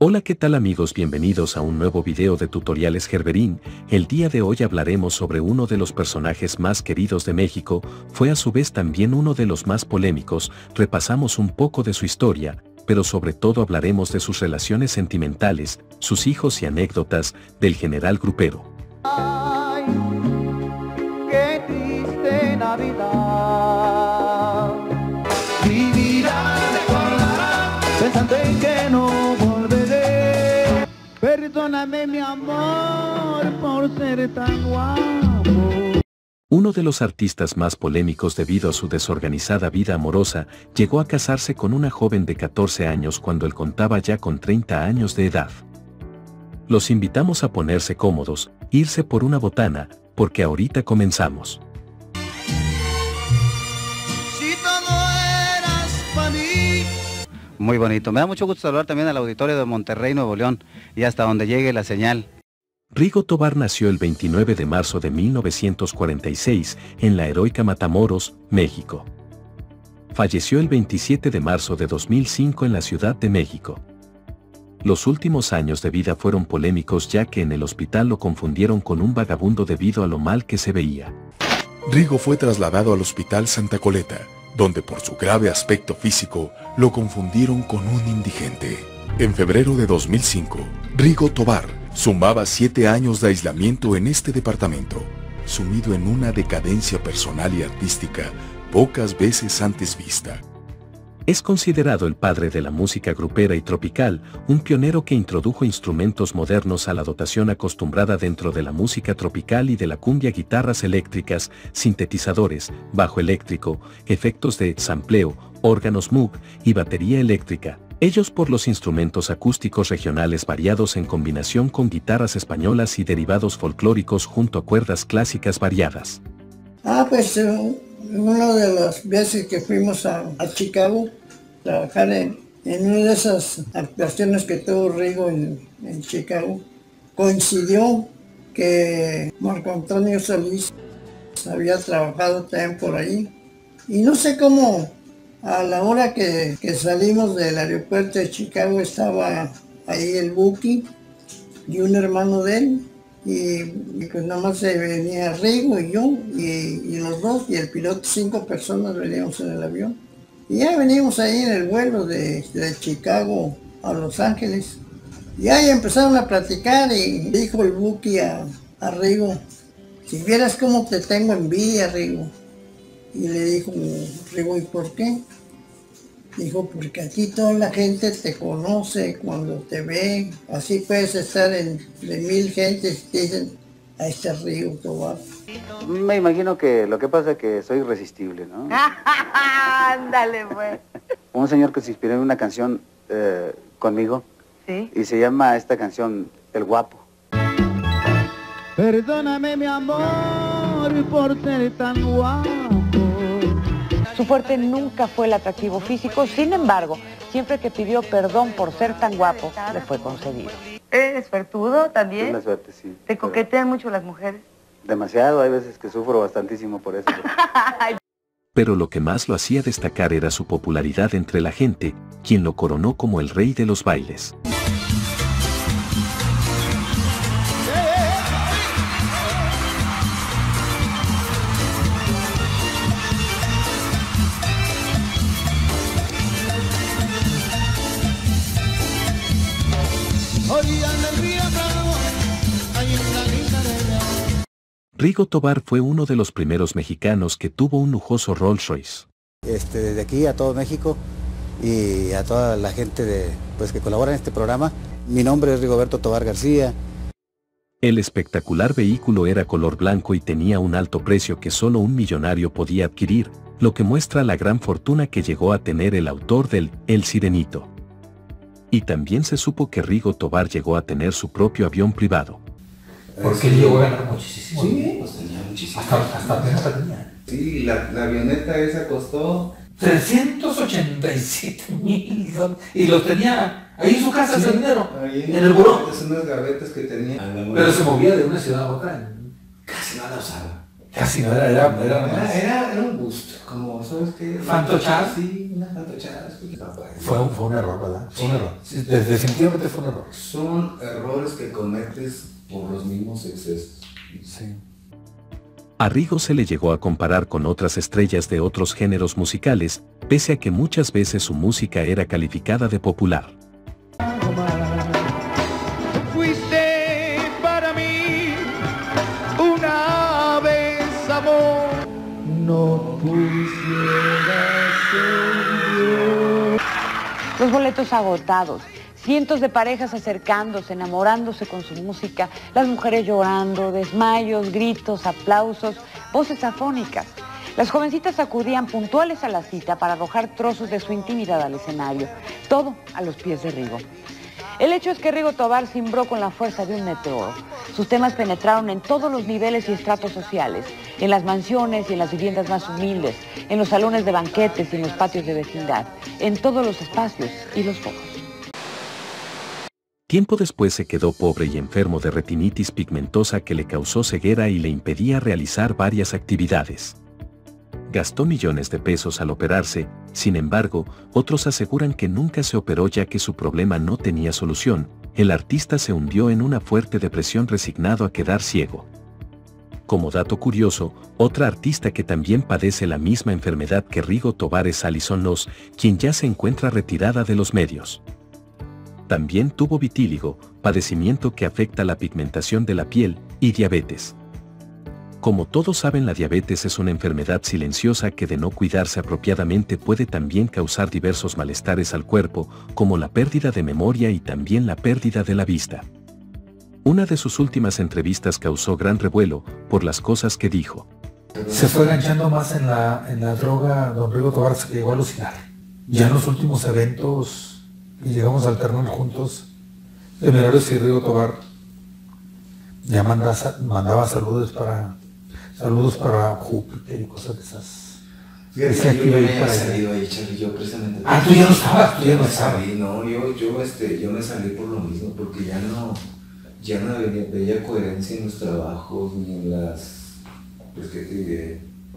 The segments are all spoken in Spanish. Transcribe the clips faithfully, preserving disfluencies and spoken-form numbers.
Hola, ¿qué tal amigos? Bienvenidos a un nuevo video de Tutoriales Gerberín. El día de hoy hablaremos sobre uno de los personajes más queridos de México, fue a su vez también uno de los más polémicos, repasamos un poco de su historia, pero sobre todo hablaremos de sus relaciones sentimentales, sus hijos y anécdotas del general grupero. Ay, qué triste Navidad. Mi vida recordará, pensando en que no volveré. Perdóname mi amor por ser tan guapo. Uno de los artistas más polémicos debido a su desorganizada vida amorosa, llegó a casarse con una joven de catorce años cuando él contaba ya con treinta años de edad. Los invitamos a ponerse cómodos, irse por una botana, porque ahorita comenzamos. Si todo eras para mí. Muy bonito. Me da mucho gusto saludar también al auditorio de Monterrey, Nuevo León, y hasta donde llegue la señal. Rigo Tobar nació el veintinueve de marzo de mil novecientos cuarenta y seis en la heroica Matamoros, México. Falleció el veintisiete de marzo de dos mil cinco en la Ciudad de México. Los últimos años de vida fueron polémicos ya que en el hospital lo confundieron con un vagabundo debido a lo mal que se veía. Rigo fue trasladado al Hospital Santa Coleta, donde por su grave aspecto físico lo confundieron con un indigente. En febrero de dos mil cinco, Rigo Tobar sumaba siete años de aislamiento en este departamento, sumido en una decadencia personal y artística pocas veces antes vista. Es considerado el padre de la música grupera y tropical, un pionero que introdujo instrumentos modernos a la dotación acostumbrada dentro de la música tropical y de la cumbia: guitarras eléctricas, sintetizadores, bajo eléctrico, efectos de sampleo, órganos Moog y batería eléctrica. Ellos por los instrumentos acústicos regionales variados en combinación con guitarras españolas y derivados folclóricos junto a cuerdas clásicas variadas. Ah, pues uh, una de las veces que fuimos a, a Chicago, trabajar en, en una de esas actuaciones que tuvo Rigo en, en Chicago, coincidió que Marco Antonio Solís había trabajado también por ahí. Y no sé cómo, a la hora que, que salimos del aeropuerto de Chicago estaba ahí el Buki y un hermano de él. Y, y pues nada más se venía Rigo y yo y, y los dos y el piloto, cinco personas veníamos en el avión. Y ya veníamos ahí en el vuelo de, de Chicago a Los Ángeles. Y ahí empezaron a platicar y dijo el Buki a, a Rigo: si vieras cómo te tengo envidia, Rigo. Y le dijo Rigo: ¿y por qué? Dijo: porque aquí toda la gente te conoce cuando te ve. Así puedes estar en de mil gentes y te dicen: a este Rigo Tobar. Me imagino que lo que pasa es que soy irresistible, ¿no? Ándale, pues. Un señor que se inspiró en una canción eh, conmigo. ¿Sí? Y se llama esta canción El Guapo. Perdóname mi amor por ser tan guapo. Su fuerte nunca fue el atractivo físico, sin embargo, siempre que pidió perdón por ser tan guapo, le fue concedido. ¿Eres suertudo también? Es una suerte, sí. ¿Te coquetean mucho las mujeres? Demasiado, hay veces que sufro bastantísimo por eso. Pero lo que más lo hacía destacar era su popularidad entre la gente, quien lo coronó como el rey de los bailes. Rigo Tobar fue uno de los primeros mexicanos que tuvo un lujoso Rolls Royce. Este, desde aquí a todo México y a toda la gente de, pues, que colabora en este programa, mi nombre es Rigoberto Tobar García. El espectacular vehículo era color blanco y tenía un alto precio que solo un millonario podía adquirir, lo que muestra la gran fortuna que llegó a tener el autor del El Sirenito. Y también se supo que Rigo Tobar llegó a tener su propio avión privado. Porque él llegó a ganar muchísimo. Sí, pues tenía muchísimo. Hasta, hasta apenas la tenía. Sí, la, la avioneta esa costó trescientos ochenta y siete mil dólares. Y los tenía ahí en su casa, ese dinero. ahí En el buró. Es unas gavetas que tenía. Pero se movía de una ciudad a otra. Casi no la usaba. Casi no era, era, era, Era, era, era un gusto, como, ¿sabes qué? ¿Fantochada? Sí, una fantochada. Fue un, fue un error, ¿verdad? Fue un error. Sí, definitivamente fue un error. Son errores que cometes por los mismos excesos. Sí. A Rigo se le llegó a comparar con otras estrellas de otros géneros musicales, pese a que muchas veces su música era calificada de popular. Fuiste para mí una vez amor, no pusiera ser Dios. Los boletos agotados, cientos de parejas acercándose, enamorándose con su música, las mujeres llorando, desmayos, gritos, aplausos, voces afónicas. Las jovencitas acudían puntuales a la cita para arrojar trozos de su intimidad al escenario, todo a los pies de Rigo. El hecho es que Rigo Tobar cimbró con la fuerza de un meteoro. Sus temas penetraron en todos los niveles y estratos sociales, en las mansiones y en las viviendas más humildes, en los salones de banquetes y en los patios de vecindad, en todos los espacios y los focos. Tiempo después se quedó pobre y enfermo de retinitis pigmentosa que le causó ceguera y le impedía realizar varias actividades. Gastó millones de pesos al operarse, sin embargo, otros aseguran que nunca se operó ya que su problema no tenía solución. El artista se hundió en una fuerte depresión resignado a quedar ciego. Como dato curioso, otra artista que también padece la misma enfermedad que Rigo Tobar es Alison Loss, quien ya se encuentra retirada de los medios. También tuvo vitíligo, padecimiento que afecta la pigmentación de la piel, y diabetes. Como todos saben, la diabetes es una enfermedad silenciosa que de no cuidarse apropiadamente puede también causar diversos malestares al cuerpo, como la pérdida de memoria y también la pérdida de la vista. Una de sus últimas entrevistas causó gran revuelo por las cosas que dijo. Se fue enganchando más en la, en la droga, don Rigo Tobar se llegó a alucinar. Ya en los últimos eventos, y llegamos a alternar juntos, Temerarios y Rigo Tobar ya mandaba, mandaba saludos para... Saludos para Júpiter y cosas de esas. Fíjate, yo, yo me había salido ahí, Charlie, yo precisamente. Ah, tú ya no estabas, tú ya no estabas. Salí, no, yo, yo, este, yo me salí por lo mismo, porque ya no, ya no veía, veía coherencia en los trabajos, ni en las, pues qué te diré,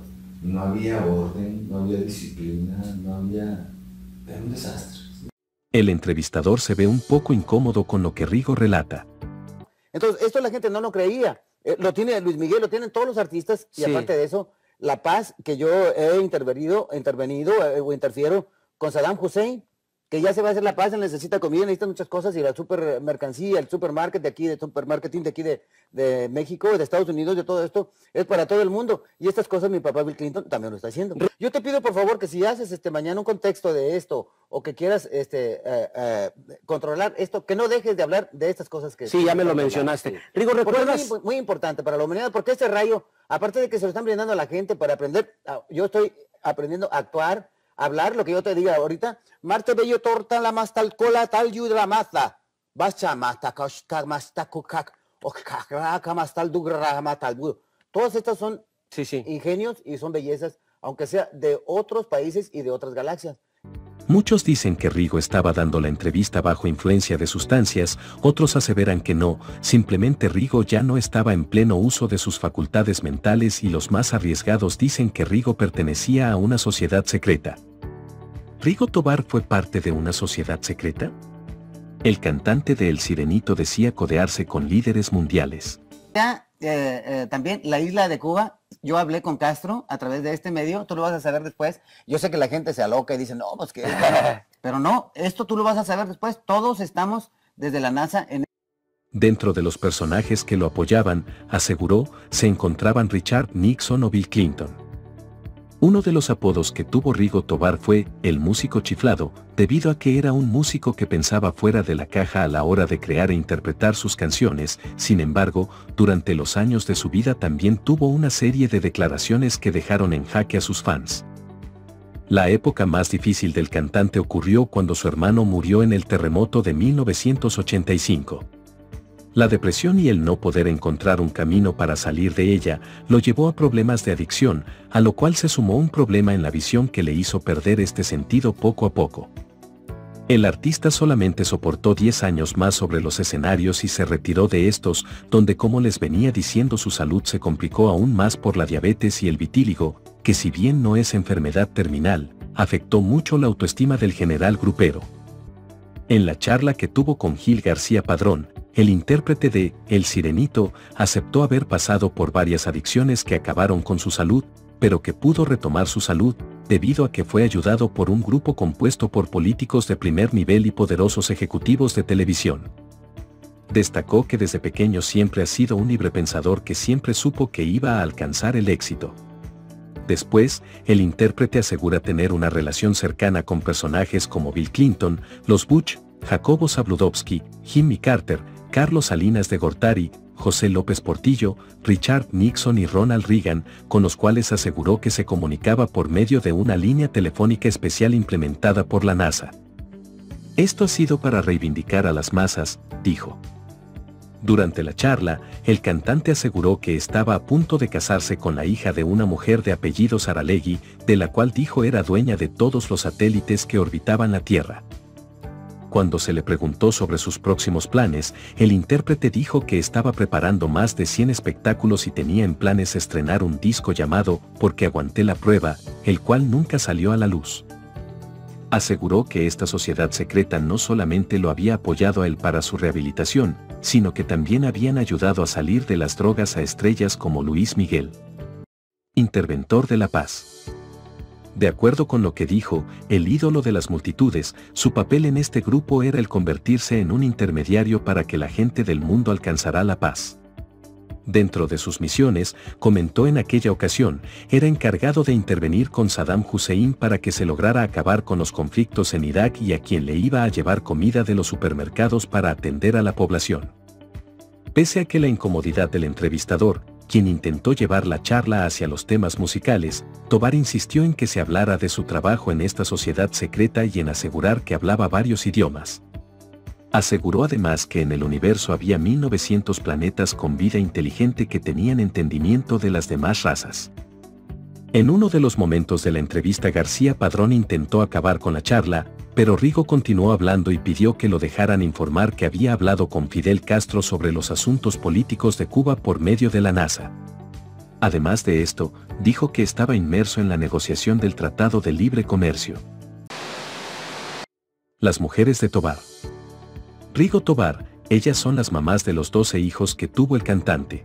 no había orden, no había disciplina, no había, era un desastre. El entrevistador se ve un poco incómodo con lo que Rigo relata. Entonces, esto la gente no lo creía. Eh, lo tiene Luis Miguel, lo tienen todos los artistas, y sí. Aparte de eso, la paz que yo he intervenido, intervenido eh, o interfiero con Saddam Hussein, que ya se va a hacer la paz, necesita comida, necesita muchas cosas, y la super mercancía, el supermarket de aquí, de supermarketing de aquí de, de México, de Estados Unidos, de todo esto, es para todo el mundo, y estas cosas mi papá Bill Clinton también lo está haciendo. Yo te pido por favor que si haces este mañana un contexto de esto, o que quieras este eh, eh, controlar esto, que no dejes de hablar de estas cosas que... Sí, ya me lo mencionaste. Sí. Rigo, ¿recuerdas? Es muy, muy importante para la humanidad, porque este rayo, aparte de que se lo están brindando a la gente para aprender, yo estoy aprendiendo a actuar, hablar lo que yo te diga ahorita. Marte bello torta la más tal cola tal yu la maza. Bacha masta kashka masta kukak o kakaka mastal dugra matal. Todas estas son sí, sí. ingenios y son bellezas, aunque sea de otros países y de otras galaxias. Muchos dicen que Rigo estaba dando la entrevista bajo influencia de sustancias, otros aseveran que no, simplemente Rigo ya no estaba en pleno uso de sus facultades mentales y los más arriesgados dicen que Rigo pertenecía a una sociedad secreta. ¿Rigo Tobar fue parte de una sociedad secreta? El cantante de El Sirenito decía codearse con líderes mundiales. Ya, eh, eh, también la isla de Cuba, yo hablé con Castro a través de este medio, tú lo vas a saber después. Yo sé que la gente se aloca y dice, no, pues que... pero no, esto tú lo vas a saber después. Todos estamos desde la NASA en... Dentro de los personajes que lo apoyaban, aseguró, se encontraban Richard Nixon o Bill Clinton. Uno de los apodos que tuvo Rigo Tobar fue el músico chiflado, debido a que era un músico que pensaba fuera de la caja a la hora de crear e interpretar sus canciones. Sin embargo, durante los años de su vida también tuvo una serie de declaraciones que dejaron en jaque a sus fans. La época más difícil del cantante ocurrió cuando su hermano murió en el terremoto de mil novecientos ochenta y cinco. La depresión y el no poder encontrar un camino para salir de ella lo llevó a problemas de adicción, a lo cual se sumó un problema en la visión que le hizo perder este sentido poco a poco. El artista solamente soportó diez años más sobre los escenarios y se retiró de estos, donde como les venía diciendo su salud se complicó aún más por la diabetes y el vitíligo, que si bien no es enfermedad terminal, afectó mucho la autoestima del general grupero. En la charla que tuvo con Gil García Padrón, el intérprete de El Sirenito aceptó haber pasado por varias adicciones que acabaron con su salud, pero que pudo retomar su salud, debido a que fue ayudado por un grupo compuesto por políticos de primer nivel y poderosos ejecutivos de televisión. Destacó que desde pequeño siempre ha sido un librepensador que siempre supo que iba a alcanzar el éxito. Después, el intérprete asegura tener una relación cercana con personajes como Bill Clinton, los Bush, Jacobo Zabludovsky, Jimmy Carter, Carlos Salinas de Gortari, José López Portillo, Richard Nixon y Ronald Reagan, con los cuales aseguró que se comunicaba por medio de una línea telefónica especial implementada por la NASA. Esto ha sido para reivindicar a las masas, dijo. Durante la charla, el cantante aseguró que estaba a punto de casarse con la hija de una mujer de apellido Saralegui, de la cual dijo era dueña de todos los satélites que orbitaban la Tierra. Cuando se le preguntó sobre sus próximos planes, el intérprete dijo que estaba preparando más de cien espectáculos y tenía en planes estrenar un disco llamado Porque aguanté la prueba, el cual nunca salió a la luz. Aseguró que esta sociedad secreta no solamente lo había apoyado a él para su rehabilitación, sino que también habían ayudado a salir de las drogas a estrellas como Luis Miguel, interventor de la paz. De acuerdo con lo que dijo, el ídolo de las multitudes, su papel en este grupo era el convertirse en un intermediario para que la gente del mundo alcanzara la paz. Dentro de sus misiones, comentó en aquella ocasión, era encargado de intervenir con Saddam Hussein para que se lograra acabar con los conflictos en Irak y a quien le iba a llevar comida de los supermercados para atender a la población. Pese a que la incomodidad del entrevistador, quien intentó llevar la charla hacia los temas musicales, Tovar insistió en que se hablara de su trabajo en esta sociedad secreta y en asegurar que hablaba varios idiomas. Aseguró además que en el universo había mil novecientos planetas con vida inteligente que tenían entendimiento de las demás razas. En uno de los momentos de la entrevista García Padrón intentó acabar con la charla, pero Rigo continuó hablando y pidió que lo dejaran informar que había hablado con Fidel Castro sobre los asuntos políticos de Cuba por medio de la NASA. Además de esto, dijo que estaba inmerso en la negociación del Tratado de Libre Comercio. Las mujeres de Tovar. Rigo Tovar, ellas son las mamás de los doce hijos que tuvo el cantante.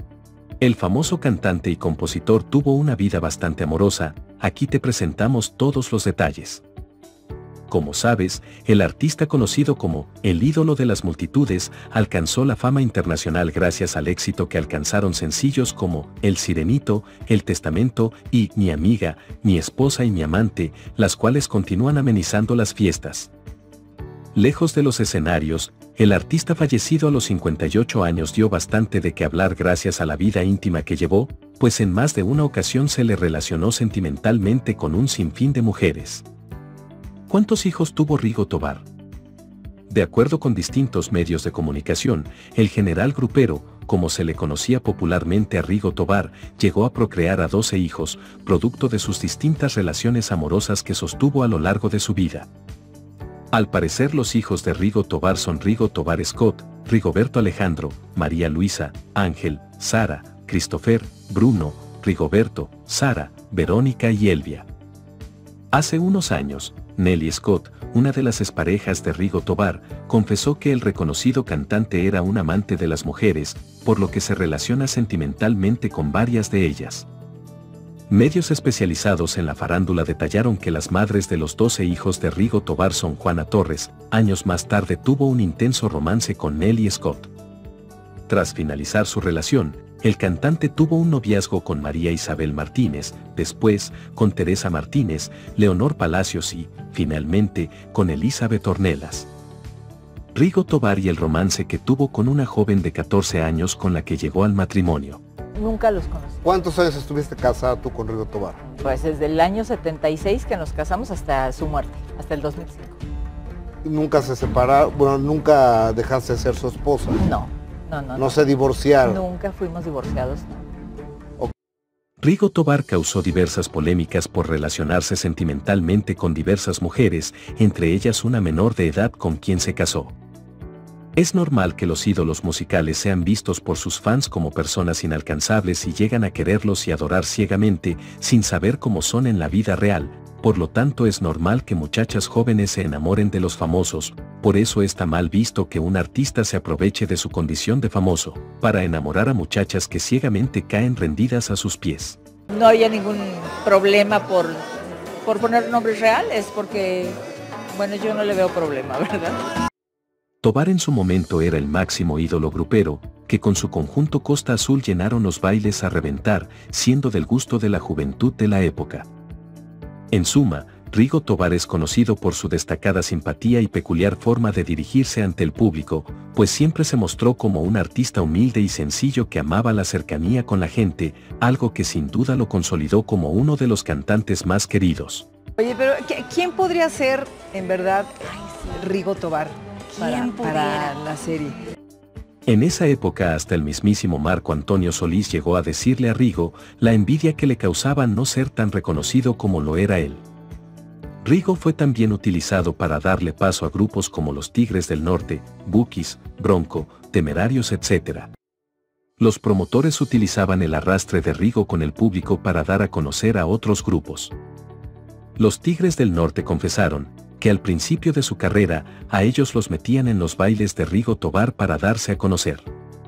El famoso cantante y compositor tuvo una vida bastante amorosa, aquí te presentamos todos los detalles. Como sabes, el artista conocido como el ídolo de las multitudes alcanzó la fama internacional gracias al éxito que alcanzaron sencillos como El Sirenito, El Testamento y Mi Amiga, Mi Esposa y Mi Amante, las cuales continúan amenizando las fiestas. Lejos de los escenarios, el artista fallecido a los cincuenta y ocho años dio bastante de qué hablar gracias a la vida íntima que llevó, pues en más de una ocasión se le relacionó sentimentalmente con un sinfín de mujeres. ¿Cuántos hijos tuvo Rigo Tovar? De acuerdo con distintos medios de comunicación, el general grupero, como se le conocía popularmente a Rigo Tovar, llegó a procrear a doce hijos, producto de sus distintas relaciones amorosas que sostuvo a lo largo de su vida. Al parecer los hijos de Rigo Tovar son Rigo Tovar Scott, Rigoberto Alejandro, María Luisa, Ángel, Sara, Christopher, Bruno, Rigoberto, Sara, Verónica y Elvia. Hace unos años, Nelly Scott, una de las exparejas de Rigo Tovar, confesó que el reconocido cantante era un amante de las mujeres, por lo que se relaciona sentimentalmente con varias de ellas. Medios especializados en la farándula detallaron que las madres de los doce hijos de Rigo Tovar son Juana Torres, años más tarde tuvo un intenso romance con Nelly Scott. Tras finalizar su relación, el cantante tuvo un noviazgo con María Isabel Martínez, después con Teresa Martínez, Leonor Palacios y, finalmente, con Elizabeth Ornelas. Rigo Tovar y el romance que tuvo con una joven de catorce años con la que llegó al matrimonio. Nunca los conocí. ¿Cuántos años estuviste casada tú con Rigo Tovar? Pues desde el año setenta y seis que nos casamos hasta su muerte, hasta el dos mil cinco. ¿Nunca se separaron? Bueno, ¿nunca dejaste de ser su esposa? No, no, no. ¿No, no se divorciaron? Nunca fuimos divorciados, no. Rigo Tobar causó diversas polémicas por relacionarse sentimentalmente con diversas mujeres, entre ellas una menor de edad con quien se casó. Es normal que los ídolos musicales sean vistos por sus fans como personas inalcanzables y llegan a quererlos y adorar ciegamente, sin saber cómo son en la vida real. Por lo tanto es normal que muchachas jóvenes se enamoren de los famosos, por eso está mal visto que un artista se aproveche de su condición de famoso, para enamorar a muchachas que ciegamente caen rendidas a sus pies. No había ningún problema por, por poner nombres reales, porque, bueno, yo no le veo problema, ¿verdad? Tobar en su momento era el máximo ídolo grupero, que con su conjunto Costa Azul llenaron los bailes a reventar, siendo del gusto de la juventud de la época. En suma, Rigo Tobar es conocido por su destacada simpatía y peculiar forma de dirigirse ante el público, pues siempre se mostró como un artista humilde y sencillo que amaba la cercanía con la gente, algo que sin duda lo consolidó como uno de los cantantes más queridos. Oye, pero ¿quién podría ser, en verdad, Rigo Tobar para, para la serie? En esa época hasta el mismísimo Marco Antonio Solís llegó a decirle a Rigo la envidia que le causaba no ser tan reconocido como lo era él. Rigo fue también utilizado para darle paso a grupos como los Tigres del Norte, Bukis, Bronco, Temerarios, etcétera. Los promotores utilizaban el arrastre de Rigo con el público para dar a conocer a otros grupos. Los Tigres del Norte confesaron que al principio de su carrera, a ellos los metían en los bailes de Rigo Tobar para darse a conocer.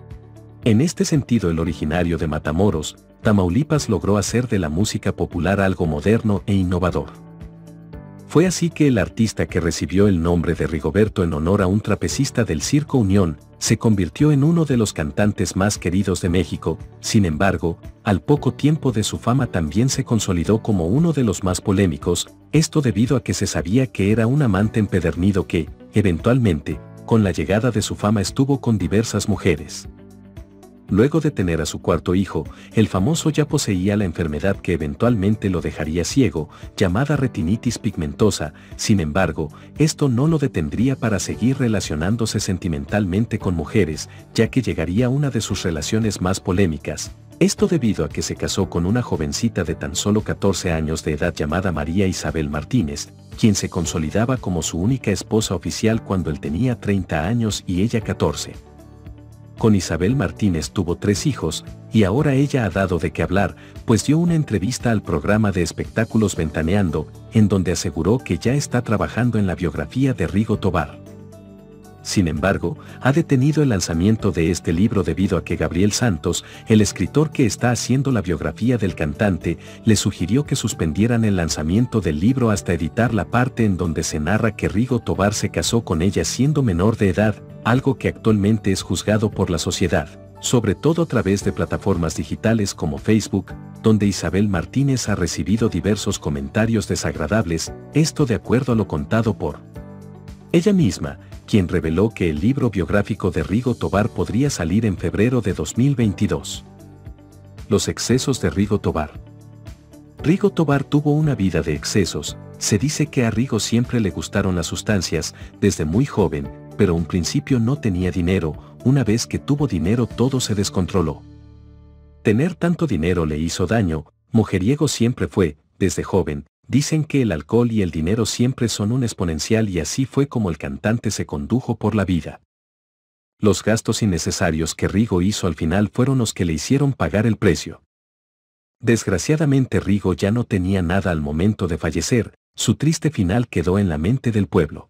En este sentido, el originario de Matamoros, Tamaulipas, logró hacer de la música popular algo moderno e innovador. Fue así que el artista, que recibió el nombre de Rigoberto en honor a un trapecista del Circo Unión, se convirtió en uno de los cantantes más queridos de México. Sin embargo, al poco tiempo de su fama también se consolidó como uno de los más polémicos, esto debido a que se sabía que era un amante empedernido que, eventualmente, con la llegada de su fama estuvo con diversas mujeres. Luego de tener a su cuarto hijo, el famoso ya poseía la enfermedad que eventualmente lo dejaría ciego, llamada retinitis pigmentosa. Sin embargo, esto no lo detendría para seguir relacionándose sentimentalmente con mujeres, ya que llegaría una de sus relaciones más polémicas. Esto debido a que se casó con una jovencita de tan solo catorce años de edad llamada María Isabel Martínez, quien se consolidaba como su única esposa oficial cuando él tenía treinta años y ella catorce. Con Isabel Martínez tuvo tres hijos, y ahora ella ha dado de qué hablar, pues dio una entrevista al programa de espectáculos Ventaneando, en donde aseguró que ya está trabajando en la biografía de Rigo Tobar. Sin embargo, ha detenido el lanzamiento de este libro debido a que Gabriel Santos, el escritor que está haciendo la biografía del cantante, le sugirió que suspendieran el lanzamiento del libro hasta editar la parte en donde se narra que Rigo Tobar se casó con ella siendo menor de edad, algo que actualmente es juzgado por la sociedad, sobre todo a través de plataformas digitales como Facebook, donde Isabel Martínez ha recibido diversos comentarios desagradables, esto de acuerdo a lo contado por ella misma, quien reveló que el libro biográfico de Rigo Tobar podría salir en febrero de dos mil veintidós. Los excesos de Rigo Tobar. Rigo Tobar tuvo una vida de excesos. Se dice que a Rigo siempre le gustaron las sustancias, desde muy joven, pero un principio no tenía dinero. Una vez que tuvo dinero todo se descontroló. Tener tanto dinero le hizo daño. Mujeriego siempre fue, desde joven. Dicen que el alcohol y el dinero siempre son un exponencial, y así fue como el cantante se condujo por la vida. Los gastos innecesarios que Rigo hizo al final fueron los que le hicieron pagar el precio. Desgraciadamente Rigo ya no tenía nada al momento de fallecer, su triste final quedó en la mente del pueblo.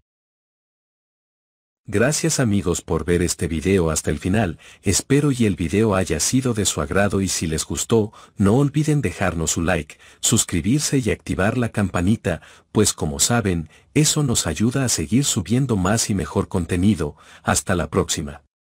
Gracias amigos por ver este video hasta el final, espero y el video haya sido de su agrado, y si les gustó, no olviden dejarnos su like, suscribirse y activar la campanita, pues como saben, eso nos ayuda a seguir subiendo más y mejor contenido. Hasta la próxima.